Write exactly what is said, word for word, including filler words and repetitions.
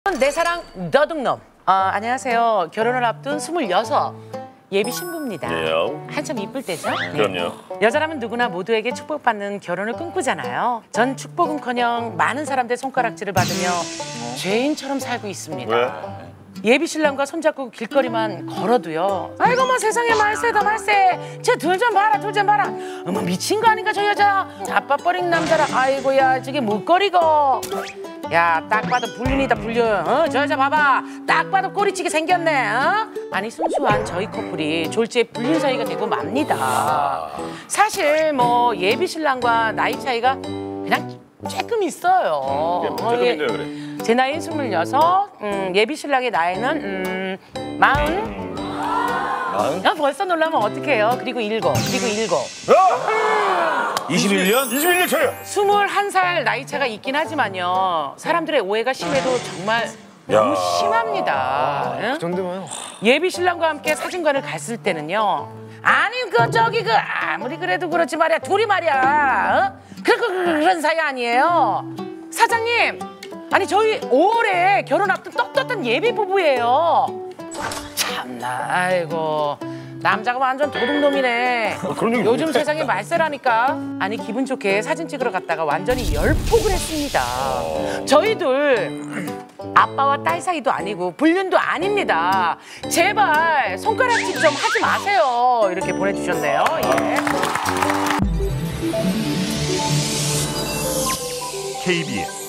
내 사랑 너둑놈. 어, 안녕하세요. 결혼을 앞둔 스물여섯 예비 신부입니다. 예. 한참 이쁠 때죠? 그럼요. 여자라면 누구나 모두에게 축복받는 결혼을 꿈꾸잖아요. 전 축복은커녕 많은 사람들의 손가락질을 받으며 죄인처럼 살고 있습니다. 왜? 예비 신랑과 손잡고 길거리만 걸어도요. 아이고 뭐 세상에 말세다 말세. 쟤 둘 좀 봐라 둘 좀 봐라. 어머 미친 거 아닌가 저 여자. 자빠버린 남자라. 아이고야 저게 뭐거리고. 야 딱 봐도 불륜이다 불륜. 어? 저 여자 봐봐. 딱 봐도 꼬리치게 생겼네. 어? 아니 순수한 저희 커플이 졸지에 불륜 사이가 되고 맙니다. 사실 뭐 예비 신랑과 나이 차이가 그냥 조금 있어요. 음, 조금인데요 그래. 제 나이는 스물여섯, 음, 예비 신랑의 나이는 음, 마흔. 마흔? 아, 벌써 놀라면 어떡해요? 그리고 일곱, 그리고 일곱. 이십일 년? 이십일 년 차요. 스물한 살 나이 차가 있긴 하지만요. 사람들의 오해가 심해도 정말 너무 심합니다. 응? 그 정도면 예비 신랑과 함께 사진관을 갔을 때는요. 아니 그 저기 그 아무리 그래도 그렇지 말이야 둘이 말이야. 어? 그, 그, 그, 그런 사이 아니에요. 사장님, 아니 저희 오월에 결혼 앞둔 떡떴던 예비 부부예요. 참나, 아이고 남자가 완전 도둑놈이네. 어, 그런 얘기 요즘 못해. 세상에 말세라니까. 아니 기분 좋게 사진 찍으러 갔다가 완전히 열폭을 했습니다. 저희들 아빠와 딸 사이도 아니고 불륜도 아닙니다. 제발 손가락질 좀 하지 마세요. 이렇게 보내주셨네요. 예. 케이비에스